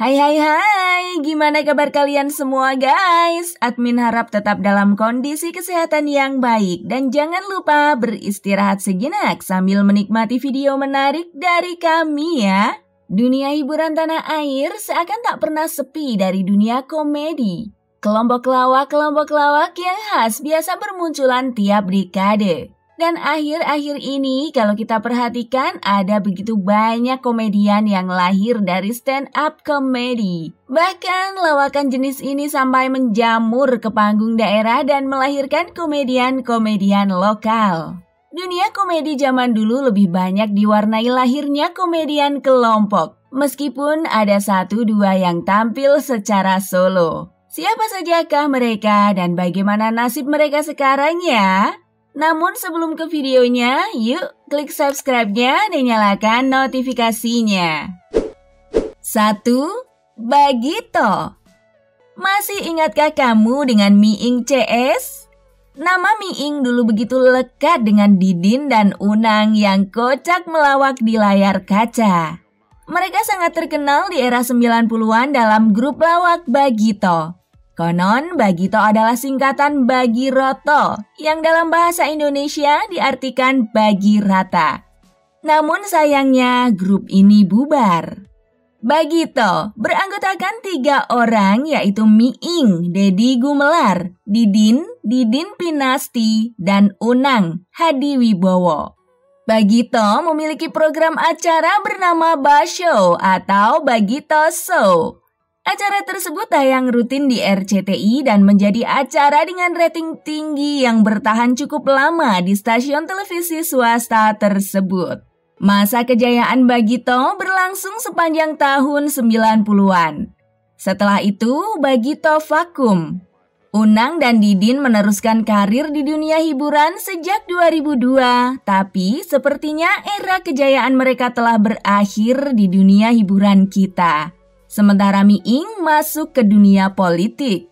Hai hai hai, gimana kabar kalian semua guys? Admin harap tetap dalam kondisi kesehatan yang baik dan jangan lupa beristirahat sejenak sambil menikmati video menarik dari kami ya. Dunia hiburan tanah air seakan tak pernah sepi dari dunia komedi. Kelompok lawak yang khas biasa bermunculan tiap dekade. Dan akhir-akhir ini kalau kita perhatikan ada begitu banyak komedian yang lahir dari stand up comedy. Bahkan lawakan jenis ini sampai menjamur ke panggung daerah dan melahirkan komedian-komedian lokal. Dunia komedi zaman dulu lebih banyak diwarnai lahirnya komedian kelompok. Meskipun ada 1-2 yang tampil secara solo. Siapa sajakah mereka dan bagaimana nasib mereka sekarang ya? Namun sebelum ke videonya, yuk klik subscribe-nya dan nyalakan notifikasinya. 1. Bagito. Masih ingatkah kamu dengan Miing CS? Nama Miing dulu begitu lekat dengan Didin dan Unang yang kocak melawak di layar kaca. Mereka sangat terkenal di era 90-an dalam grup lawak Bagito. Konon, Bagito adalah singkatan bagi roto, yang dalam bahasa Indonesia diartikan bagi rata. Namun sayangnya, grup ini bubar. Bagito beranggotakan 3 orang yaitu Miing, Deddy Gumelar, Didin Pinasti, dan Unang, Hadi Wibowo. Bagito memiliki program acara bernama Bashow atau Bagito Show. Acara tersebut tayang rutin di RCTI dan menjadi acara dengan rating tinggi yang bertahan cukup lama di stasiun televisi swasta tersebut. Masa kejayaan Bagito berlangsung sepanjang tahun 90-an. Setelah itu, Bagito vakum. Unang dan Didin meneruskan karir di dunia hiburan sejak 2002, tapi sepertinya era kejayaan mereka telah berakhir di dunia hiburan kita. Sementara Miing masuk ke dunia politik.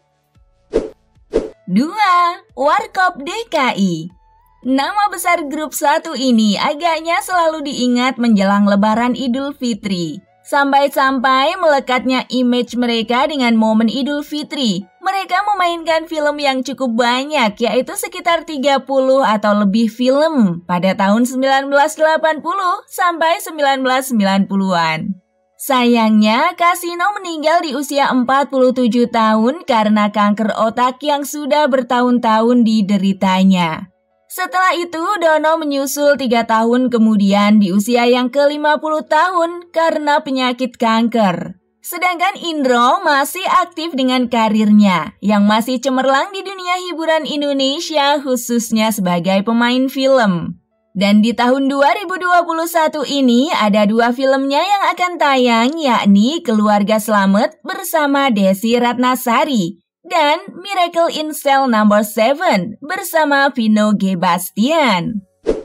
2. Warkop DKI. Nama besar grup satu ini agaknya selalu diingat menjelang Lebaran Idul Fitri. Sampai-sampai melekatnya image mereka dengan momen Idul Fitri. Mereka memainkan film yang cukup banyak, yaitu sekitar 30 atau lebih film pada tahun 1980 sampai 1990-an. Sayangnya, Kasino meninggal di usia 47 tahun karena kanker otak yang sudah bertahun-tahun dideritanya. Setelah itu, Dono menyusul 3 tahun kemudian di usia yang ke-50 tahun karena penyakit kanker. Sedangkan Indro masih aktif dengan karirnya yang masih cemerlang di dunia hiburan Indonesia khususnya sebagai pemain film. Dan di tahun 2021 ini ada 2 filmnya yang akan tayang yakni Keluarga Slamet bersama Desi Ratnasari dan Miracle in Cell No. 7 bersama Vino G. Bastian.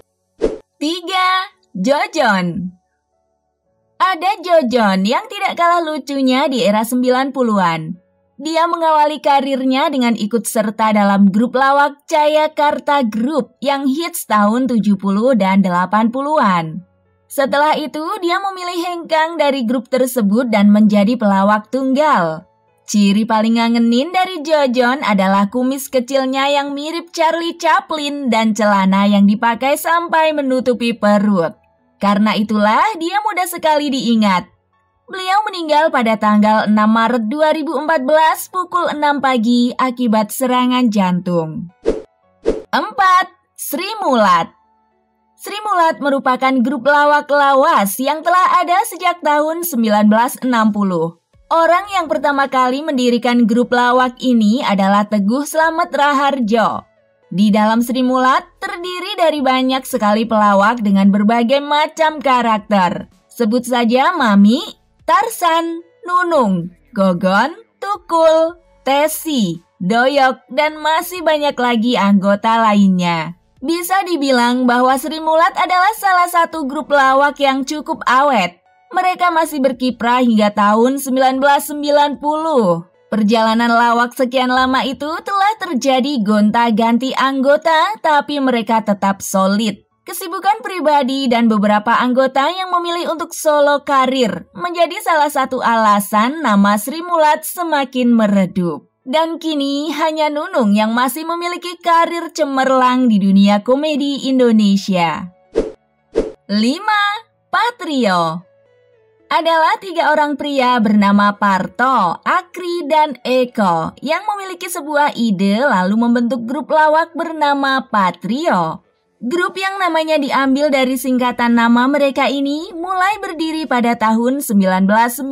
3. Jojon. Ada Jojon yang tidak kalah lucunya di era 90-an. Dia mengawali karirnya dengan ikut serta dalam grup lawak Jayakarta Group yang hits tahun 70 dan 80-an. Setelah itu, dia memilih hengkang dari grup tersebut dan menjadi pelawak tunggal. Ciri paling ngangenin dari Jojon adalah kumis kecilnya yang mirip Charlie Chaplin dan celana yang dipakai sampai menutupi perut. Karena itulah dia mudah sekali diingat. Beliau meninggal pada tanggal 6 Maret 2014 pukul 6 pagi akibat serangan jantung. 4. Sri Mulat. Sri Mulat merupakan grup lawak lawas yang telah ada sejak tahun 1960. Orang yang pertama kali mendirikan grup lawak ini adalah Teguh Slamet Raharjo. Di dalam Sri Mulat terdiri dari banyak sekali pelawak dengan berbagai macam karakter. Sebut saja Mami, Tarsan, Nunung, Gogon, Tukul, Tesi, Doyok, dan masih banyak lagi anggota lainnya. Bisa dibilang bahwa Sri Mulat adalah salah satu grup lawak yang cukup awet. Mereka masih berkiprah hingga tahun 1990. Perjalanan lawak sekian lama itu telah terjadi gonta-ganti anggota, tapi mereka tetap solid. Kesibukan pribadi dan beberapa anggota yang memilih untuk solo karir menjadi salah satu alasan nama Sri Mulat semakin meredup. Dan kini hanya Nunung yang masih memiliki karir cemerlang di dunia komedi Indonesia. 5. Patrio. Adalah 3 orang pria bernama Parto, Akri, dan Eko yang memiliki sebuah ide lalu membentuk grup lawak bernama Patrio. Grup yang namanya diambil dari singkatan nama mereka ini mulai berdiri pada tahun 1994.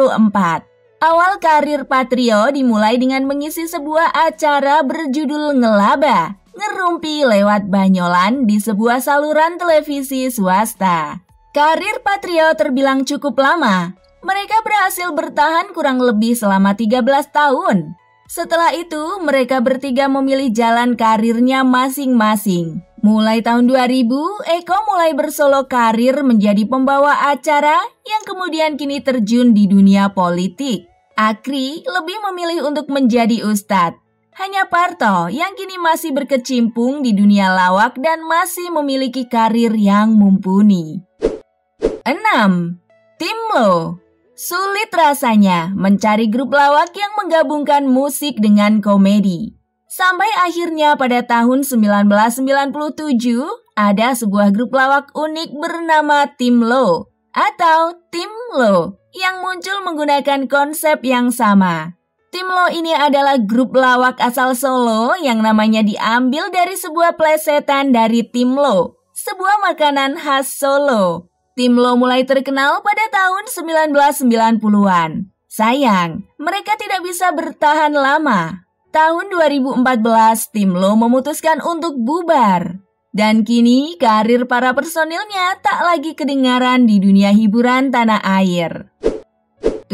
Awal karir Patrio dimulai dengan mengisi sebuah acara berjudul Ngelaba, ngerumpi lewat banyolan di sebuah saluran televisi swasta. Karir Patrio terbilang cukup lama. Mereka berhasil bertahan kurang lebih selama 13 tahun. Setelah itu, mereka bertiga memilih jalan karirnya masing-masing. Mulai tahun 2000, Eko mulai bersolo karir menjadi pembawa acara yang kemudian kini terjun di dunia politik. Akri lebih memilih untuk menjadi ustadz. Hanya Parto yang kini masih berkecimpung di dunia lawak dan masih memiliki karir yang mumpuni. 6. Timlo. Sulit rasanya mencari grup lawak yang menggabungkan musik dengan komedi. Sampai akhirnya pada tahun 1997, ada sebuah grup lawak unik bernama Timlo atau Timlo yang muncul menggunakan konsep yang sama. Timlo ini adalah grup lawak asal Solo yang namanya diambil dari sebuah plesetan dari Timlo, sebuah makanan khas Solo. Timlo mulai terkenal pada tahun 1990-an. Sayang, mereka tidak bisa bertahan lama. Tahun 2014, Timlo memutuskan untuk bubar. Dan kini karir para personilnya tak lagi kedengaran di dunia hiburan tanah air. 7.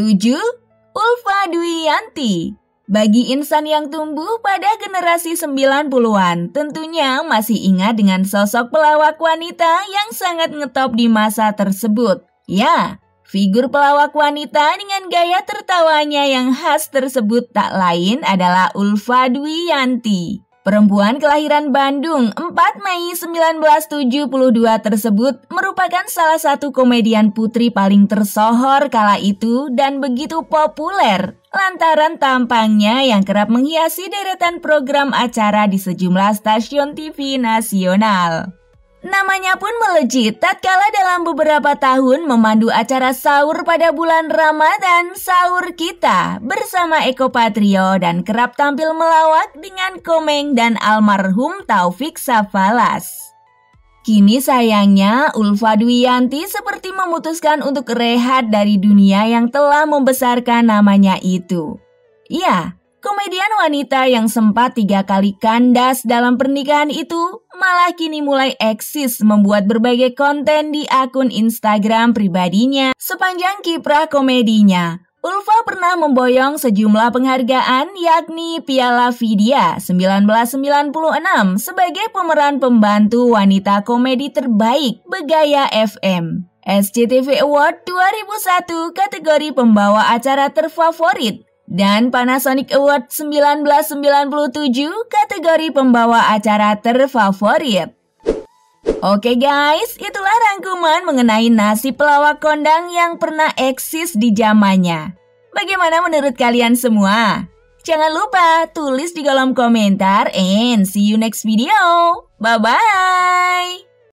Ulfa Dwiyanti. Bagi insan yang tumbuh pada generasi 90-an, tentunya masih ingat dengan sosok pelawak wanita yang sangat ngetop di masa tersebut. Ya, figur pelawak wanita dengan gaya tertawanya yang khas tersebut tak lain adalah Ulfa Dwiyanti. Perempuan kelahiran Bandung 4 Mei 1972 tersebut merupakan salah satu komedian putri paling tersohor kala itu dan begitu populer lantaran tampangnya yang kerap menghiasi deretan program acara di sejumlah stasiun TV nasional. Namanya pun melejit tatkala dalam beberapa tahun memandu acara sahur pada bulan Ramadan Sahur Kita bersama Eko Patrio dan kerap tampil melawak dengan Komeng dan almarhum Taufik Safalas. Kini sayangnya Ulfa Dwiyanti seperti memutuskan untuk rehat dari dunia yang telah membesarkan namanya itu. Ya, komedian wanita yang sempat 3 kali kandas dalam pernikahan itu malah kini mulai eksis membuat berbagai konten di akun Instagram pribadinya sepanjang kiprah komedinya. Ulfa pernah memboyong sejumlah penghargaan yakni Piala Vidya 1996 sebagai pemeran pembantu wanita komedi terbaik Begaya FM, SCTV Award 2001 kategori pembawa acara terfavorit, dan Panasonic Award 1997 kategori pembawa acara terfavorit. Oke guys, itulah rangkuman mengenai nasib pelawak kondang yang pernah eksis di zamannya. Bagaimana menurut kalian semua? Jangan lupa tulis di kolom komentar and see you next video. Bye-bye!